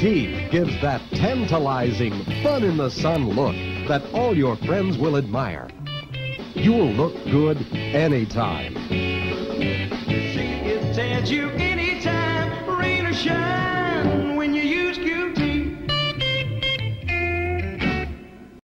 Jeep gives that tantalizing, fun-in-the-sun look that all your friends will admire. You'll look good anytime. She is educated.